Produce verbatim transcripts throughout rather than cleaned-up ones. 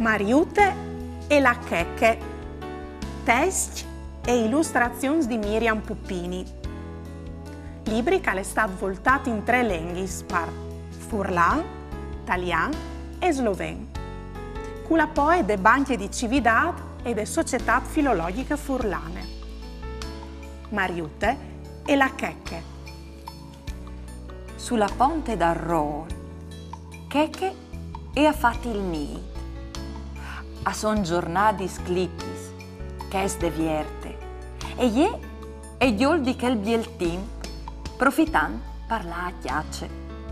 Mariute e la Cheche. Testi e illustrazioni di Miriam Puppini. Libri che è stato voltato in tre lingue, per furlan, italiano e sloven. Con la poi de banche di civiltà e de società filologiche furlane. Mariute e la Cheche. Sulla ponte d'Arrol, Cheche e ha fatto il nido. A son giornati sclippis, che es de vierte, e je e gliol di quel biel temp, profitant parla a chiacce.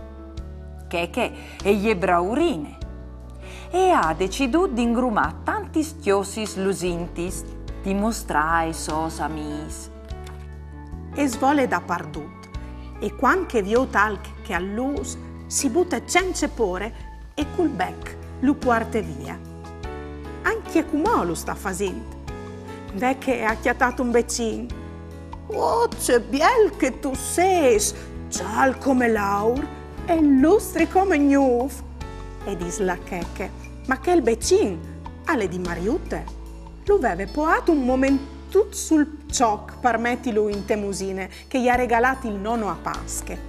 Cheche e je braurine, e ha deciduto di ingrumare tanti stiosis lusintis di mostrare ai sos amis. E svole da pardut, e quan che vio talc che all'us si butta cence pore e col bec lu porte via. Anche come lo sta facendo. Ve che ha chiatato un becin. Oh, c'è biel che tu sei, gial come l'aur e illustri come gnuf. E dis la Cheche, ma che il becin, alle di Mariute, lo aveva poato un momento sul cioc per metterlo in temusine che gli ha regalato il nonno a Pasche.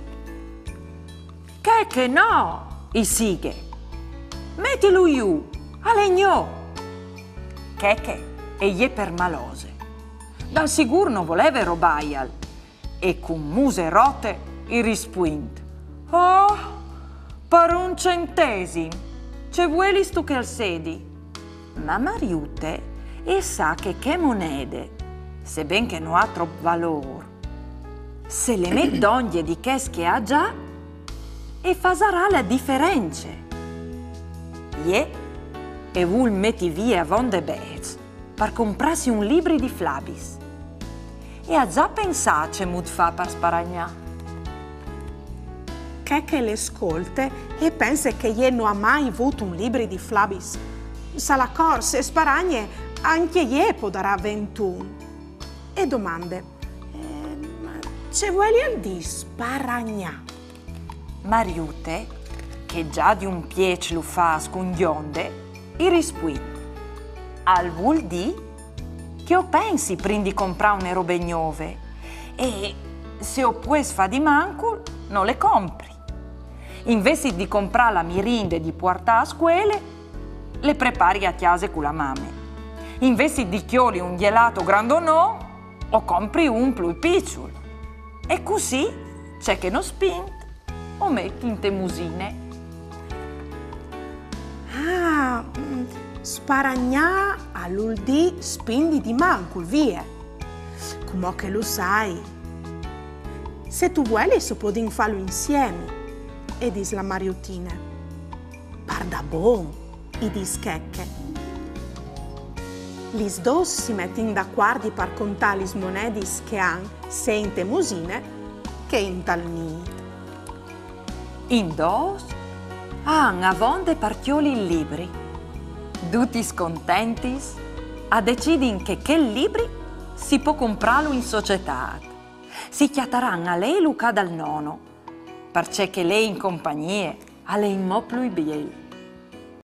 Cheche no, i sighe, mettilo io, alle gno. Cheche e je per malose. Dal sicuro non voleva robaial e con muse rote i rispuint. Oh, per un centesimo, ce vuoi stu che al sedi? Ma Mariute e sa che che monede, sebben che non ha troppo valore, se le met d'oglie di che che ha già e farà la differenza. Je e vuol metti via von de Bez per comprarsi un libro di Flabis. E ha già pensato che mut fa per sparagnà. Cheche le ascolte e pensa che gli non ha mai avuto un libro di Flabis. Sa la corsa e sparagne anche gli potrà ventuno. E domande, eh, ma ce vuoi di sparagnà? Mariute, che già di un piec lo fa scunghionde, i rispuì. Al vuol di che o pensi prima di comprare une robe nuove e se o puoi fa di manco non le compri. Invece di comprare la mirinde di portare a scuola, le prepari a chiase con la mamma. Invece di chioli un gelato grandonò o compri un più piccolo. E così c'è che non spinti o metti in te musine. Ah, sparagnà all'uldì spindi di mancul, via. Come che lo sai. Se tu vuoi, si può farlo insieme. E dis la Mariutina. Parda bon, i dis Cheche. Lis dos si mettin d'accordo per contare le monedis che han sia in te musine che in tal nido. In dos han avonde partioli i libri. Tutti scontenti a decidin che che libri si può comprarlo in società. Si chiataran a lei Luca dal nono, perché che lei in compagnie a lei mo più biel.